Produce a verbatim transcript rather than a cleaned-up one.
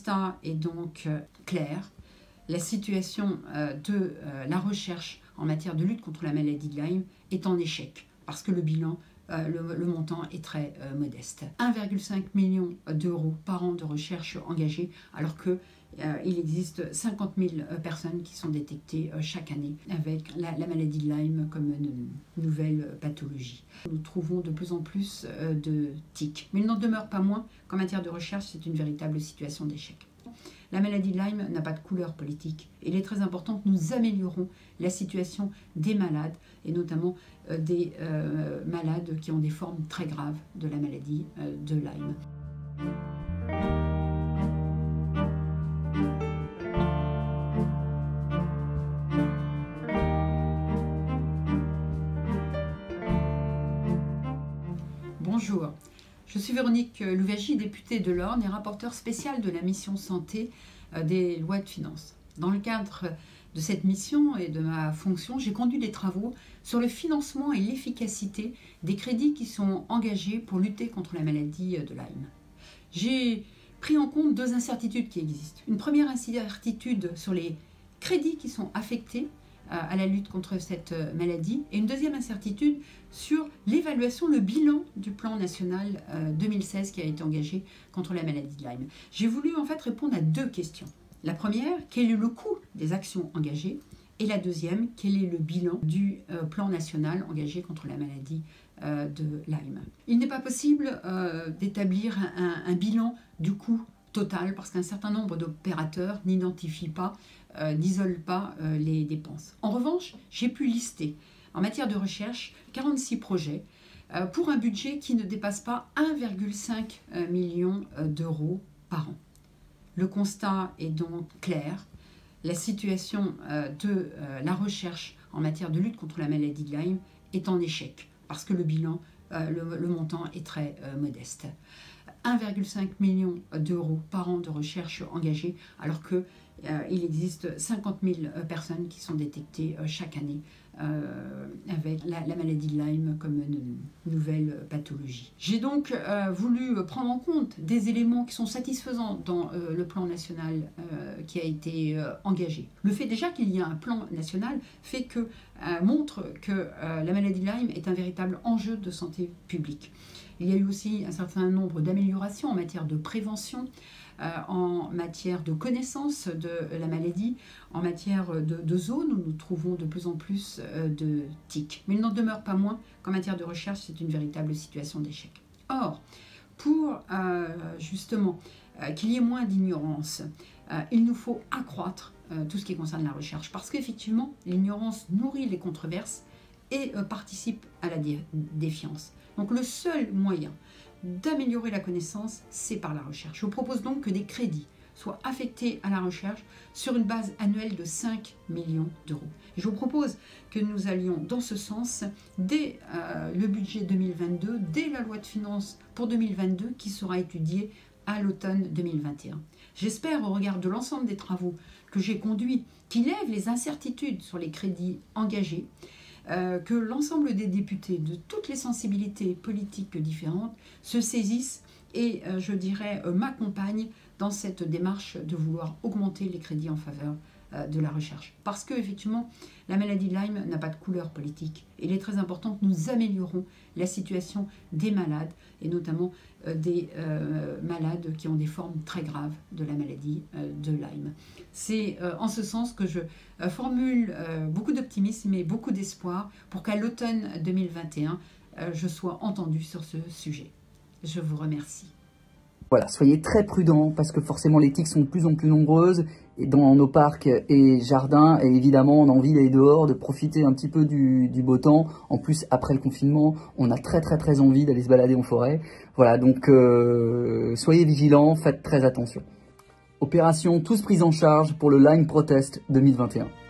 constat est donc euh, clair. La situation euh, de euh, la recherche en matière de lutte contre la maladie de Lyme est en échec parce que le bilan, euh, le, le montant est très euh, modeste. un virgule cinq million d'euros par an de recherche engagée alors que Euh, il existe cinquante mille euh, personnes qui sont détectées euh, chaque année avec la, la maladie de Lyme comme une nouvelle euh, pathologie. Nous trouvons de plus en plus euh, de tics, mais il n'en demeure pas moins qu'en matière de recherche, c'est une véritable situation d'échec. La maladie de Lyme n'a pas de couleur politique. Il est très important que nous améliorons la situation des malades, et notamment euh, des euh, malades qui ont des formes très graves de la maladie euh, de Lyme. Bonjour, je suis Véronique Louvagie, députée de l'Orne et rapporteure spéciale de la mission santé des lois de finances. Dans le cadre de cette mission et de ma fonction, j'ai conduit des travaux sur le financement et l'efficacité des crédits qui sont engagés pour lutter contre la maladie de Lyme. J'ai pris en compte deux incertitudes qui existent. Une première incertitude sur les crédits qui sont affectés à la lutte contre cette maladie, et une deuxième incertitude sur l'évaluation, le bilan du plan national deux mille seize qui a été engagé contre la maladie de Lyme. J'ai voulu en fait répondre à deux questions. La première, quel est le coût des actions engagées? Et la deuxième, quel est le bilan du euh, plan national engagé contre la maladie euh, de Lyme? Il n'est pas possible euh, d'établir un, un bilan du coût total parce qu'un certain nombre d'opérateurs n'identifient pas, euh, n'isolent pas euh, les dépenses. En revanche, j'ai pu lister en matière de recherche quarante-six projets euh, pour un budget qui ne dépasse pas un virgule cinq million d'euros par an. Le constat est donc clair. La situation euh, de euh, la recherche en matière de lutte contre la maladie de Lyme est en échec parce que le bilan, euh, le, le montant est très euh, modeste. un virgule cinq million d'euros par an de recherche engagée alors que euh, il existe cinquante mille personnes qui sont détectées euh, chaque année euh, avec la, la maladie de Lyme comme une nouvelle pathologie. J'ai donc euh, voulu prendre en compte des éléments qui sont satisfaisants dans euh, le plan national euh, qui a été euh, engagé. Le fait déjà qu'il y a un plan national fait que, euh, montre que euh, la maladie de Lyme est un véritable enjeu de santé publique. Il y a eu aussi un certain nombre d'améliorations en matière de prévention, euh, en matière de connaissance de la maladie, en matière de, de zones où nous trouvons de plus en plus euh, de tics. Mais il n'en demeure pas moins qu'en matière de recherche, c'est une véritable situation d'échec. Or, pour euh, justement euh, qu'il y ait moins d'ignorance, euh, il nous faut accroître euh, tout ce qui concerne la recherche. Parce qu'effectivement, l'ignorance nourrit les controverses et euh, participe à la dé défiance. Donc le seul moyen d'améliorer la connaissance, c'est par la recherche. Je vous propose donc que des crédits soient affectés à la recherche sur une base annuelle de cinq millions d'euros. Je vous propose que nous allions dans ce sens dès euh, le budget deux mille vingt-deux, dès la loi de finances pour deux mille vingt-deux qui sera étudiée à l'automne deux mille vingt et un. J'espère, au regard de l'ensemble des travaux que j'ai conduits, qui lèvent les incertitudes sur les crédits engagés, Euh, que l'ensemble des députés de toutes les sensibilités politiques différentes se saisissent et, euh, je dirais, euh, m'accompagnent dans cette démarche de vouloir augmenter les crédits en faveur euh, de la recherche. Parce que, effectivement, la maladie de Lyme n'a pas de couleur politique. Il est très important que nous améliorons la situation des malades, et notamment euh, des euh, malades qui ont des formes très graves de la maladie euh, de Lyme. C'est euh, en ce sens que je euh, formule euh, beaucoup d'optimisme et beaucoup d'espoir pour qu'à l'automne deux mille vingt et un, euh, je sois entendue sur ce sujet. Je vous remercie. Voilà, soyez très prudents parce que forcément les tiques sont de plus en plus nombreuses dans nos parcs et jardins, et évidemment on a envie d'aller dehors, de profiter un petit peu du, du beau temps. En plus, après le confinement, on a très très très envie d'aller se balader en forêt. Voilà, donc euh, soyez vigilants, faites très attention. Opération tous prise en charge pour le Lyme Protest deux mille vingt et un.